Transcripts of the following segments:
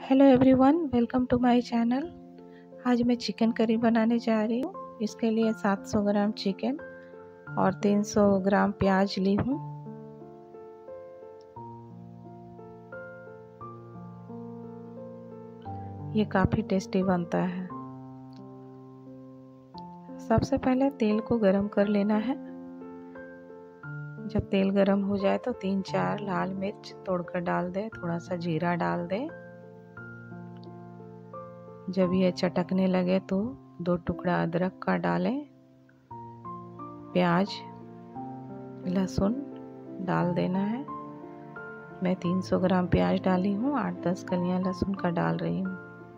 Hello everyone, welcome to my channel. आज मैं chicken curry बनाने जा रही हूँ। इसके लिए 700 ग्राम चिकन और 300 ग्राम प्याज ली हूँ। ये काफ़ी टेस्टी बनता है। सबसे पहले तेल को गरम कर लेना है। जब तेल गरम हो जाए तो 3-4 लाल मिर्च तोड़कर डाल दें, थोड़ा सा जीरा डाल दें। जब ये चटकने लगे तो 2 टुकड़ा अदरक का डालें। प्याज लहसुन डाल देना है। मैं 300 ग्राम प्याज डाली हूँ, 8-10 कलियां लहसुन का डाल रही हूँ।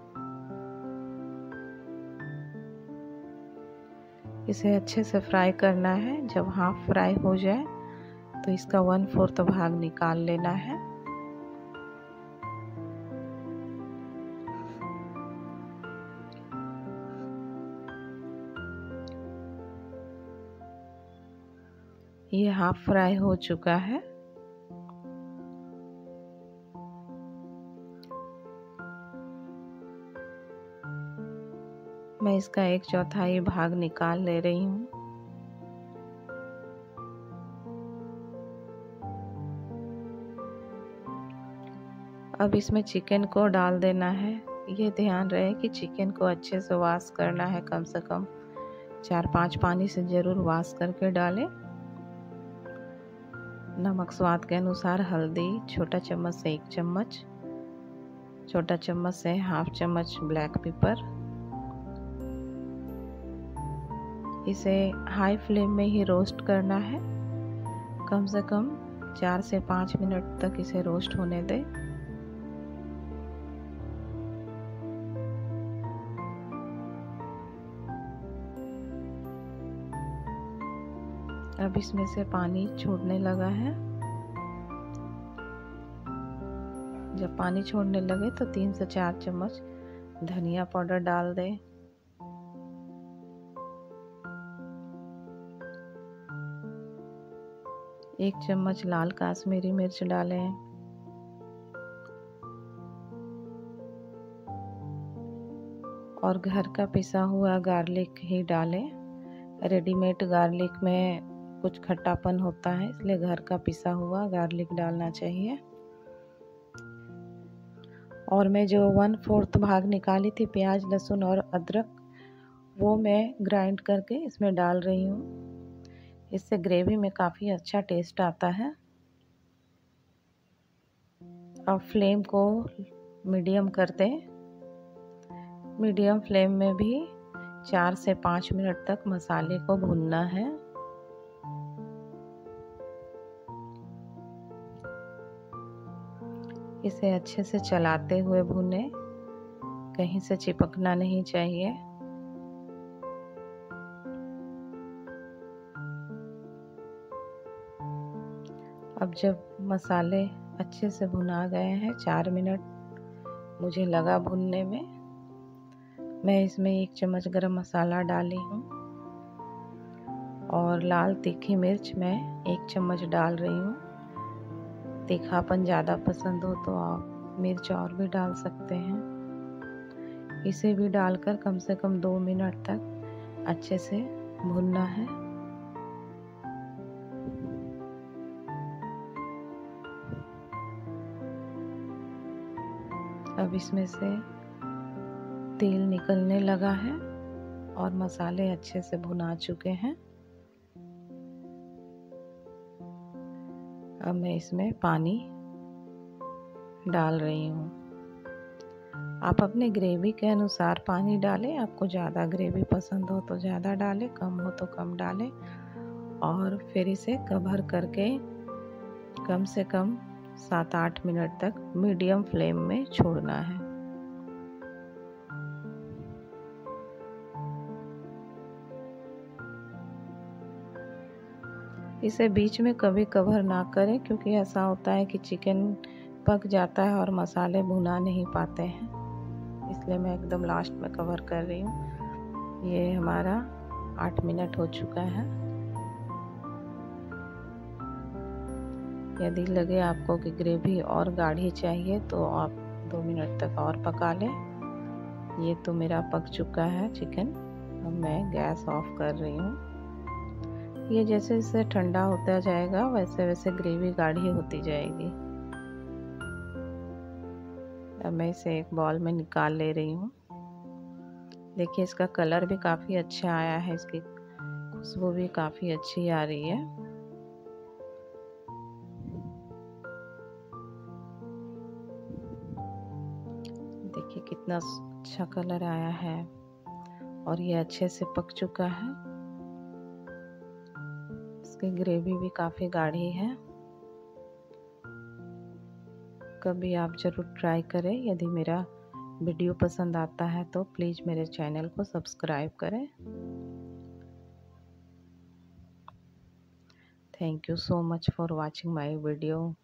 इसे अच्छे से फ्राई करना है। जब हाफ फ्राई हो जाए तो इसका 1/4 भाग निकाल लेना है। ये हाफ फ्राई हो चुका है। मैं इसका 1/4 भाग निकाल ले रही हूँ। अब इसमें चिकन को डाल देना है। ये ध्यान रहे कि चिकन को अच्छे से वॉश करना है। कम से कम 4-5 पानी से ज़रूर वॉश करके डालें। नमक स्वाद के अनुसार, हल्दी छोटा चम्मच से 1 चम्मच, छोटा चम्मच से हाफ चम्मच ब्लैक पेपर। इसे हाई फ्लेम में ही रोस्ट करना है। कम से कम 4 से 5 मिनट तक इसे रोस्ट होने दें। अब इसमें से पानी छोड़ने लगा है। जब पानी छोड़ने लगे तो 3 से 4 चम्मच धनिया पाउडर डाल दें। एक चम्मच लाल काश्मीरी मिर्च डालें। और घर का पिसा हुआ गार्लिक ही डालें। रेडीमेड गार्लिक में कुछ खट्टापन होता है, इसलिए घर का पिसा हुआ गार्लिक डालना चाहिए। और मैं जो 1/4 भाग निकाली थी प्याज लहसुन और अदरक, वो मैं ग्राइंड करके इसमें डाल रही हूँ। इससे ग्रेवी में काफ़ी अच्छा टेस्ट आता है। अब फ्लेम को मीडियम कर दें। मीडियम फ्लेम में भी 4 से 5 मिनट तक मसाले को भूनना है। इसे अच्छे से चलाते हुए भूनें, कहीं से चिपकना नहीं चाहिए। अब जब मसाले अच्छे से भुना गए हैं, 4 मिनट मुझे लगा भुनने में, मैं इसमें 1 चम्मच गरम मसाला डाली हूँ। और लाल तीखी मिर्च मैं 1 चम्मच डाल रही हूँ। तीखापन ज़्यादा पसंद हो तो आप मिर्च और भी डाल सकते हैं। इसे भी डालकर कम से कम 2 मिनट तक अच्छे से भुनना है। अब इसमें से तेल निकलने लगा है और मसाले अच्छे से भुना चुके हैं। अब मैं इसमें पानी डाल रही हूँ। आप अपने ग्रेवी के अनुसार पानी डालें। आपको ज़्यादा ग्रेवी पसंद हो तो ज़्यादा डालें, कम हो तो कम डालें। और फिर इसे कवर करके कम से कम 7-8 मिनट तक मीडियम फ्लेम में छोड़ना है। इसे बीच में कभी कवर ना करें, क्योंकि ऐसा होता है कि चिकन पक जाता है और मसाले भुना नहीं पाते हैं। इसलिए मैं एकदम लास्ट में कवर कर रही हूँ। ये हमारा 8 मिनट हो चुका है। यदि लगे आपको कि ग्रेवी और गाढ़ी चाहिए तो आप 2 मिनट तक और पका लें। ये तो मेरा पक चुका है चिकन। अब मैं गैस ऑफ कर रही हूँ। ये जैसे जैसे ठंडा होता जाएगा वैसे वैसे ग्रेवी गाढ़ी होती जाएगी। अब मैं इसे एक बाउल में निकाल ले रही हूँ। देखिए इसका कलर भी काफ़ी अच्छा आया है, इसकी खुशबू भी काफ़ी अच्छी आ रही है। देखिए कितना अच्छा कलर आया है और ये अच्छे से पक चुका है। इसकी ग्रेवी भी काफ़ी गाढ़ी है। कभी आप ज़रूर ट्राई करें। यदि मेरा वीडियो पसंद आता है तो प्लीज़ मेरे चैनल को सब्सक्राइब करें। Thank you so much for watching my video.